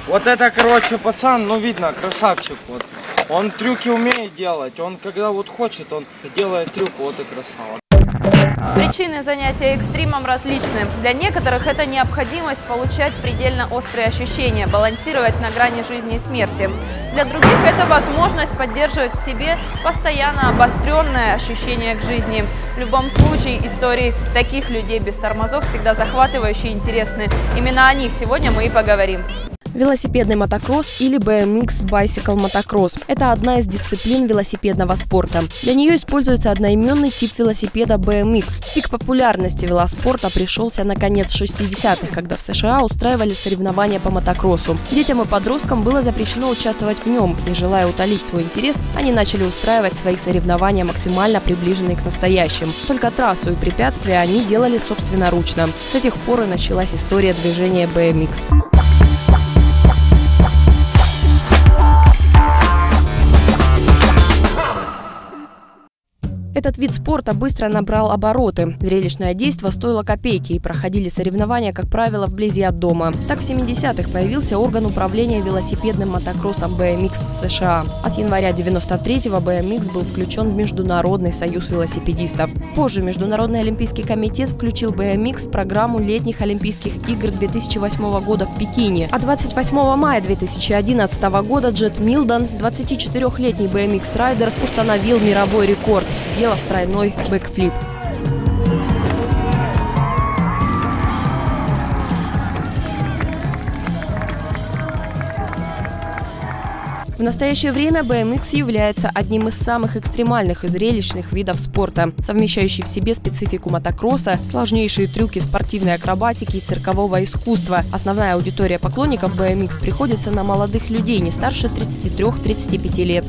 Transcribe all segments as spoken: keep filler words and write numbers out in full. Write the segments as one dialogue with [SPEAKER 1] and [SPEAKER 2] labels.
[SPEAKER 1] Вот это, короче, пацан, ну видно, красавчик вот. Он трюки умеет делать, он когда вот хочет, он делает трюк, вот и красава.
[SPEAKER 2] Причины занятия экстримом различны. Для некоторых это необходимость получать предельно острые ощущения, балансировать на грани жизни и смерти. Для других это возможность поддерживать в себе постоянно обостренное ощущение к жизни. В любом случае, истории таких людей без тормозов всегда захватывающие и интересны. Именно о них сегодня мы и поговорим.
[SPEAKER 3] Велосипедный мотокросс или би эм икс Bicycle Motocross – это одна из дисциплин велосипедного спорта. Для нее используется одноименный тип велосипеда би эм икс. Пик популярности велоспорта пришелся на конец шестидесятых, когда в США устраивали соревнования по мотокроссу. Детям и подросткам было запрещено участвовать в нем, и, желая утолить свой интерес, они начали устраивать свои соревнования максимально приближенные к настоящим. Только трассу и препятствия они делали собственноручно. С этих пор и началась история движения би эм икс. Этот вид спорта быстро набрал обороты. Зрелищное действо стоило копейки, и проходили соревнования, как правило, вблизи от дома. Так в семидесятых появился орган управления велосипедным мотокроссом би эм икс в США. От января девяносто третьего би эм икс был включен в Международный союз велосипедистов. Позже Международный олимпийский комитет включил би эм икс в программу летних Олимпийских игр две тысячи восьмого года в Пекине. А двадцать восьмого мая две тысячи одиннадцатого года Джет Милдон, двадцатичетырёхлетний би эм икс-райдер, установил мировой рекорд, сделав тройной бэкфлип. В настоящее время би эм икс является одним из самых экстремальных и зрелищных видов спорта, совмещающий в себе специфику мотокросса, сложнейшие трюки спортивной акробатики и циркового искусства. Основная аудитория поклонников би эм икс приходится на молодых людей не старше тридцати трёх — тридцати пяти лет.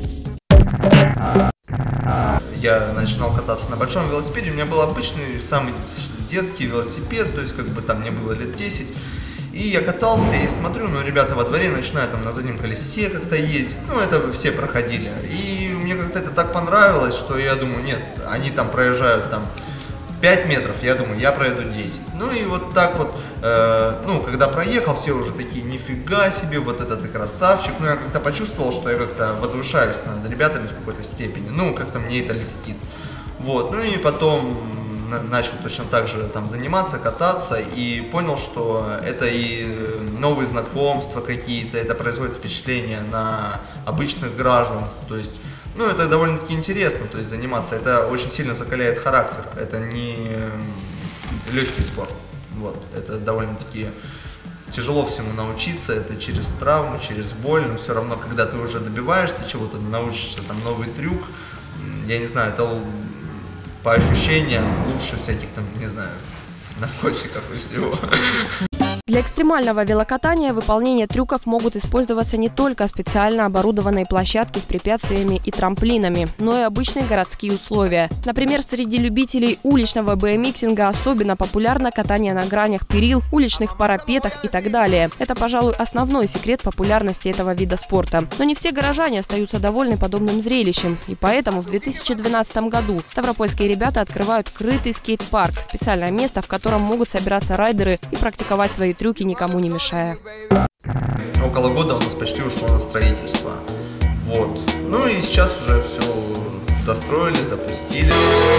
[SPEAKER 4] Я начинал кататься на большом велосипеде, у меня был обычный, самый детский велосипед, то есть как бы там мне было лет десять. И я катался и смотрю, ну ребята во дворе начинают там на заднем колесе как-то ездить, ну это все проходили. И мне как-то это так понравилось, что я думаю, нет, они там проезжают там пять метров, я думаю, я проеду десять. Ну и вот так вот, э, ну когда проехал, все уже такие, нифига себе, вот это ты красавчик. Ну я как-то почувствовал, что я как-то возвышаюсь над ребятами в какой-то степени, ну как-то мне это льстит. Вот, ну и потом начал точно так же там заниматься, кататься и понял, что это и новые знакомства какие-то, это производит впечатление на обычных граждан, то есть, ну это довольно-таки интересно, то есть заниматься, это очень сильно закаляет характер, это не легкий спорт, вот, это довольно-таки тяжело всему научиться, это через травму, через боль, но все равно, когда ты уже добиваешься чего-то, научишься там новый трюк, я не знаю, это по ощущениям лучше всяких там, не знаю, наркотиков и всего.
[SPEAKER 3] Для экстремального велокатания выполнение трюков могут использоваться не только специально оборудованные площадки с препятствиями и трамплинами, но и обычные городские условия. Например, среди любителей уличного би эм иксинга особенно популярно катание на гранях перил, уличных парапетах и так далее. Это, пожалуй, основной секрет популярности этого вида спорта. Но не все горожане остаются довольны подобным зрелищем, и поэтому в две тысячи двенадцатом году ставропольские ребята открывают крытый скейт-парк, специальное место, в котором могут собираться райдеры и практиковать свои трюки, никому не мешая.
[SPEAKER 4] Около года у нас почти ушло на строительство. Вот. Ну и сейчас уже все достроили, запустили.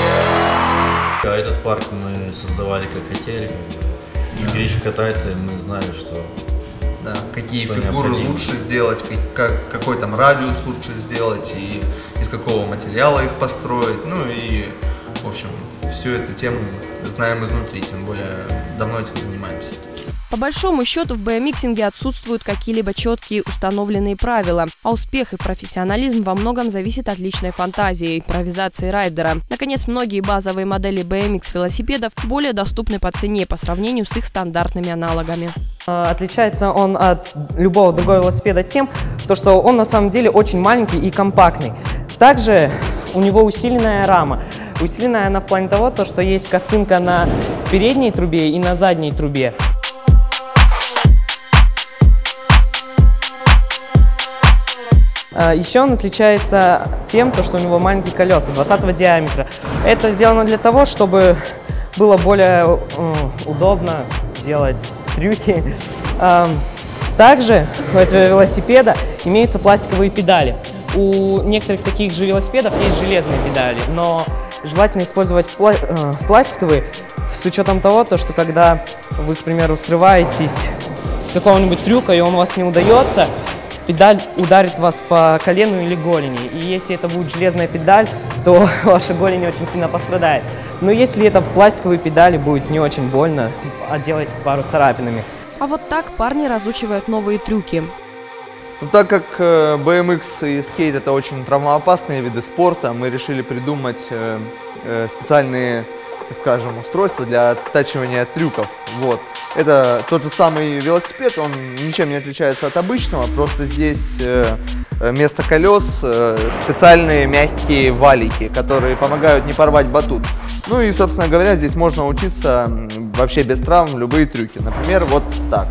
[SPEAKER 5] А этот парк мы создавали как хотели. И Гриша катается, и мы знали, что...
[SPEAKER 4] Да, какие
[SPEAKER 5] что
[SPEAKER 4] фигуры
[SPEAKER 5] необходимо.
[SPEAKER 4] лучше сделать, как, какой там радиус лучше сделать, и из какого материала их построить. Ну и, в общем, всю эту тему знаем изнутри, тем более давно этим занимаемся.
[SPEAKER 3] По большому счету в би эм иксинге отсутствуют какие-либо четкие установленные правила, а успех и профессионализм во многом зависит от личной фантазии и импровизации райдера. Наконец, многие базовые модели би эм икс-велосипедов более доступны по цене по сравнению с их стандартными аналогами.
[SPEAKER 6] Отличается он от любого другого велосипеда тем, что он на самом деле очень маленький и компактный. Также у него усиленная рама. Усиленная она в плане того, что есть косынка на передней трубе и на задней трубе. Еще он отличается тем, что у него маленькие колеса двадцатого диаметра. Это сделано для того, чтобы было более удобно делать трюки. Также у этого велосипеда имеются пластиковые педали. У некоторых таких же велосипедов есть железные педали, но желательно использовать пла э, пластиковые с учетом того, то, что когда вы, к примеру, срываетесь с какого-нибудь трюка и он у вас не удается, педаль ударит вас по колену или голени. И если это будет железная педаль, то ваша голень очень сильно пострадает. Но если это пластиковые педали, будет не очень больно, отделаетесь пару царапинами.
[SPEAKER 3] А вот так парни разучивают новые трюки.
[SPEAKER 4] Ну, так как э, бэ эм икс и скейт это очень травмоопасные виды спорта, мы решили придумать э, э, специальные, так скажем, устройства для оттачивания трюков. Вот. Это тот же самый велосипед, он ничем не отличается от обычного, просто здесь э, вместо колес э, специальные мягкие валики, которые помогают не порвать батут. Ну и, собственно говоря, здесь можно учиться вообще без травм любые трюки. Например, вот так.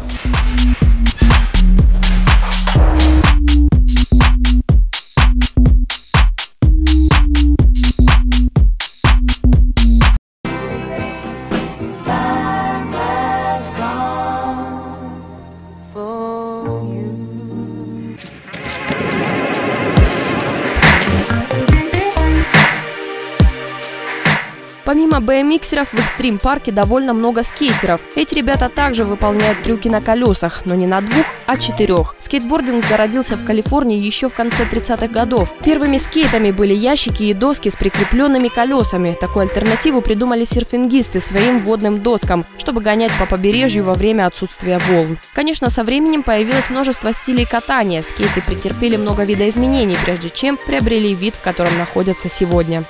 [SPEAKER 3] Помимо бэ эм иксеров в экстрим-парке довольно много скейтеров. Эти ребята также выполняют трюки на колесах, но не на двух, а четырех. Скейтбординг зародился в Калифорнии еще в конце тридцатых годов. Первыми скейтами были ящики и доски с прикрепленными колесами. Такую альтернативу придумали серфингисты своим водным доскам, чтобы гонять по побережью во время отсутствия волн. Конечно, со временем появилось множество стилей катания. Скейты претерпели много видоизменений, прежде чем приобрели вид, в котором находятся сегодня.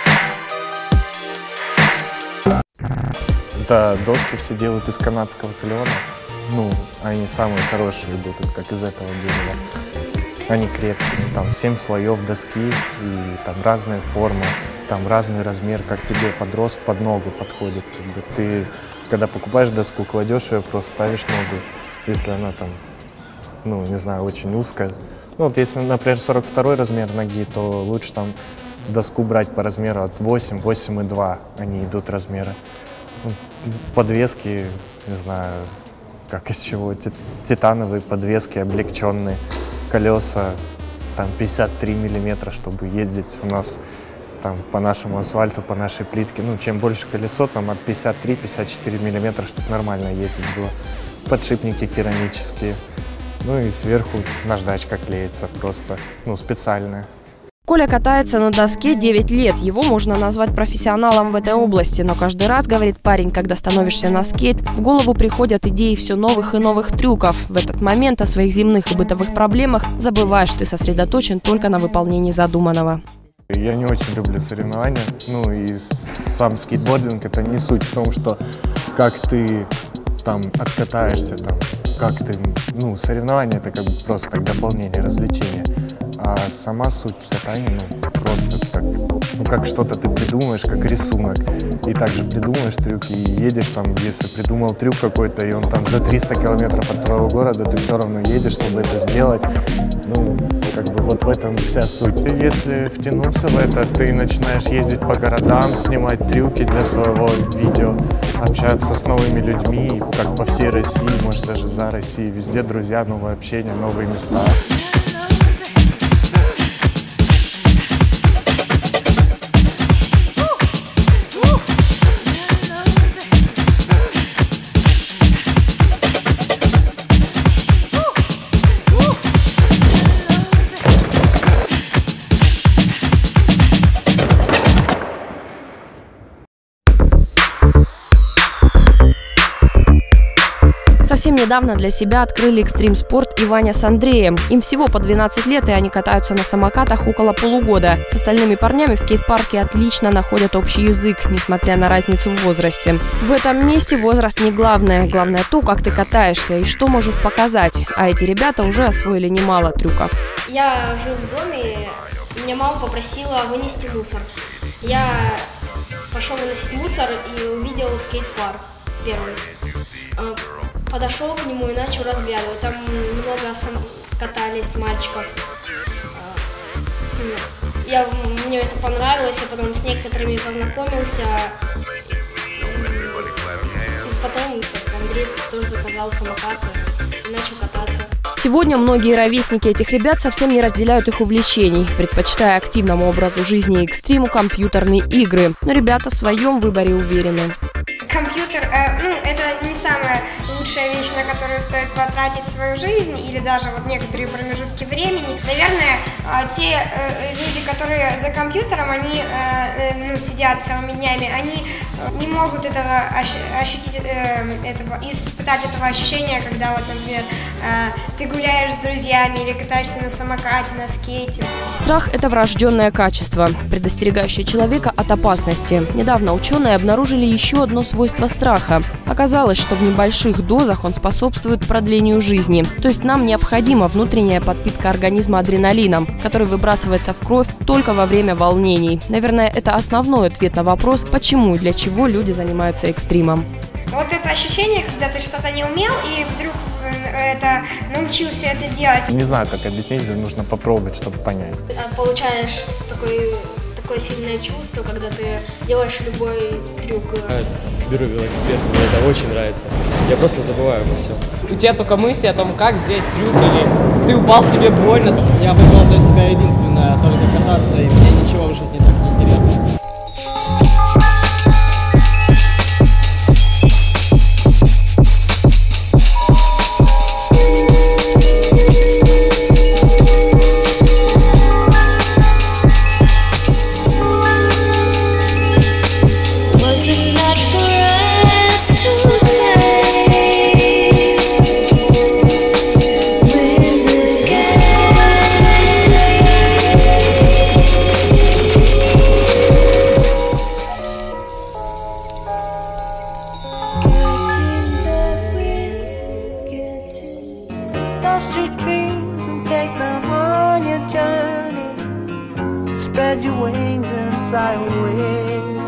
[SPEAKER 7] Да, доски все делают из канадского клена. Ну, они самые хорошие будут, как из этого дерева. Они крепкие. Там семь слоев доски, и там разная форма, там разный размер, как тебе под рост, под ногу подходит. Как бы ты, когда покупаешь доску, кладешь ее, просто ставишь ногу. Если она там, ну, не знаю, очень узкая. Ну, вот если, например, сорок второй размер ноги, то лучше там доску брать по размеру от восемь, восемь и два, они идут размеры. Подвески, не знаю, как из чего, титановые подвески, облегченные, колеса, там пятьдесят три миллиметра, чтобы ездить у нас там по нашему асфальту, по нашей плитке. Ну, чем больше колесо, там от пятьдесят три — пятьдесят четыре миллиметра, чтобы нормально ездить было. Подшипники керамические, ну и сверху наждачка клеится просто, ну, специальная.
[SPEAKER 3] Коля катается на доске девять лет. Его можно назвать профессионалом в этой области. Но каждый раз, говорит парень, когда становишься на скейт, в голову приходят идеи все новых и новых трюков. В этот момент о своих земных и бытовых проблемах забываешь, ты сосредоточен только на выполнении задуманного.
[SPEAKER 7] Я не очень люблю соревнования. Ну и сам скейтбординг — это не суть в том, что как ты там откатаешься, там, как ты, ну, соревнования — это как бы просто так дополнение, развлечение. А сама суть катания, ну, просто как, ну, как что-то ты придумаешь, как рисунок. И также придумаешь трюк и едешь там, если придумал трюк какой-то, и он там за триста километров от твоего города, ты все равно едешь, чтобы это сделать. Ну, как бы вот в этом вся суть. Если втянуться в это, ты начинаешь ездить по городам, снимать трюки для своего видео, общаться с новыми людьми, как по всей России, может даже за Россией. Везде друзья, новое общение, новые места.
[SPEAKER 3] Совсем недавно для себя открыли экстрим-спорт и Ваня с Андреем. Им всего по двенадцать лет, и они катаются на самокатах около полугода. С остальными парнями в скейт-парке отлично находят общий язык, несмотря на разницу в возрасте. В этом месте возраст не главное. Главное то, как ты катаешься и что может показать. А эти ребята уже освоили немало трюков.
[SPEAKER 8] Я жил в доме, и меня мама попросила вынести мусор. Я пошел выносить мусор и увидел скейт-парк первый. Подошел к нему и начал разглядывать. Там много сам... катались мальчиков. Я, мне это понравилось, я потом с некоторыми познакомился. И потом Андрей тоже заказал самокат. начал кататься.
[SPEAKER 3] Сегодня многие ровесники этих ребят совсем не разделяют их увлечений, предпочитая активному образу жизни и экстриму компьютерные игры. Но ребята в своем выборе уверены.
[SPEAKER 9] Компьютер, э, ну, это не самая лучшая вещь, на которую стоит потратить свою жизнь, или даже вот некоторые промежутки времени. Наверное, э, те э, люди, которые за компьютером, они э, э, ну, сидят целыми днями, они не могут этого ощ- ощутить, э, этого, испытать этого ощущения, когда вот, например, э, ты гуляешь с друзьями или катаешься на самокате, на скейте.
[SPEAKER 3] Страх – это врожденное качество, предостерегающее человека от опасности. Недавно ученые обнаружили еще одно свойство страха. Оказалось, что в небольших дозах он способствует продлению жизни. То есть нам необходима внутренняя подпитка организма адреналином, который выбрасывается в кровь только во время волнений. Наверное, это основной ответ на вопрос, почему и для чего люди занимаются экстримом.
[SPEAKER 9] Вот это ощущение, когда ты что-то не умел и вдруг это, научился это делать.
[SPEAKER 7] Не знаю, как объяснить, нужно попробовать, чтобы понять.
[SPEAKER 8] Получаешь такой, такое сильное чувство, когда ты делаешь любой трюк.
[SPEAKER 10] Беру велосипед, мне это очень нравится. Я просто забываю обо всем.
[SPEAKER 6] У тебя только мысли о том, как сделать трюк, или ты упал, тебе больно.
[SPEAKER 10] Я выбрал для себя единственное, только кататься, и мне ничего в жизни так не интересно.
[SPEAKER 11] Spread your wings and fly away.